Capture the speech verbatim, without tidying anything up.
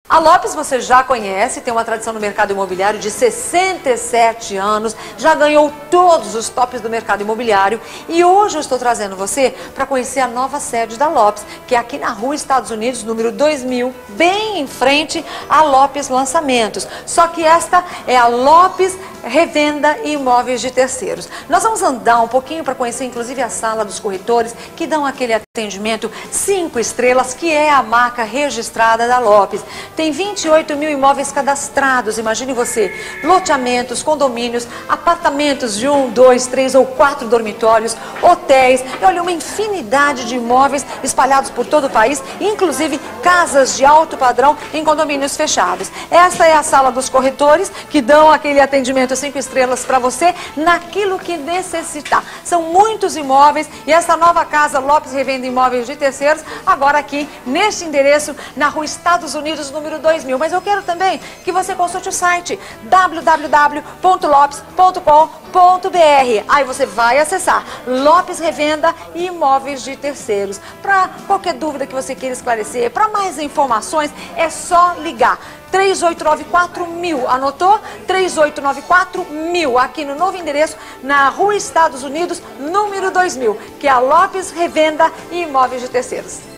A Lopes você já conhece, tem uma tradição no mercado imobiliário de sessenta e sete anos, já ganhou todos os tops do mercado imobiliário e hoje eu estou trazendo você para conhecer a nova sede da Lopes, que é aqui na Rua Estados Unidos, número dois mil, bem em frente à Lopes Lançamentos. Só que esta é a Lopes Revenda e Imóveis de Terceiros. Nós vamos andar um pouquinho para conhecer inclusive a sala dos corretores que dão aquele atendimento cinco estrelas, que é a marca registrada da Lopes. Tem vinte e oito mil imóveis cadastrados, imagine você, loteamentos, condomínios, apartamentos de um, dois, três ou quatro dormitórios, hotéis, e olha, uma infinidade de imóveis espalhados por todo o país, inclusive casas de alto padrão em condomínios fechados. Essa é a sala dos corretores que dão aquele atendimento cinco estrelas para você naquilo que necessitar. São muitos imóveis e essa nova casa Lopes Revenda Imóveis de Terceiros, agora aqui neste endereço na Rua Estados Unidos, número dois mil. Mas eu quero também que você consulte o site w w w ponto lopes ponto com ponto b r. Aí você vai acessar Lopes Revenda e Imóveis de Terceiros. Para qualquer dúvida que você queira esclarecer, para mais informações, é só ligar. três oito nove quatro mil, anotou? três oito nove quatro mil, aqui no novo endereço, na Rua Estados Unidos, número dois mil, que é a Lopes Revenda e Imóveis de Terceiros.